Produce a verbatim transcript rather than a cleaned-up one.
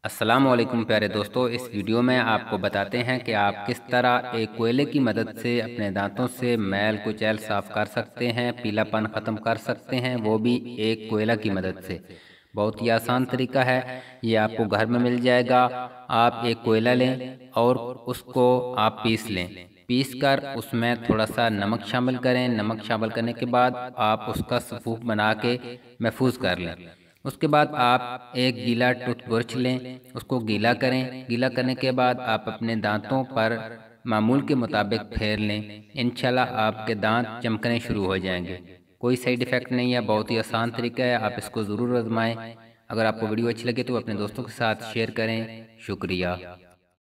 अस्सलाम वालेकुम प्यारे दोस्तों, इस वीडियो में आपको बताते हैं कि आप किस तरह एक कोयले की मदद से अपने दांतों से मैल कुचैल साफ कर सकते हैं, पीलापन ख़त्म कर सकते हैं, वो भी एक कोयला की मदद से। बहुत ही आसान तरीका है, ये आपको घर में मिल जाएगा। आप एक कोयला लें और उसको आप पीस लें। पीस कर उसमें थोड़ा सा नमक शामिल करें। नमक शामिल करने के बाद आप उसका सफ़ूफ बना के महफूज कर लें। उसके बाद आप एक गीला टूथब्रश लें, उसको गीला करें। गीला करने के बाद आप अपने दांतों पर मामूल के मुताबिक फेर लें। इंशाल्लाह आपके दांत चमकने शुरू हो जाएंगे। कोई साइड इफ़ेक्ट नहीं है, बहुत ही आसान तरीका है, आप इसको ज़रूर आजमाएं। अगर आपको वीडियो अच्छी लगे तो अपने दोस्तों के साथ शेयर करें। शुक्रिया।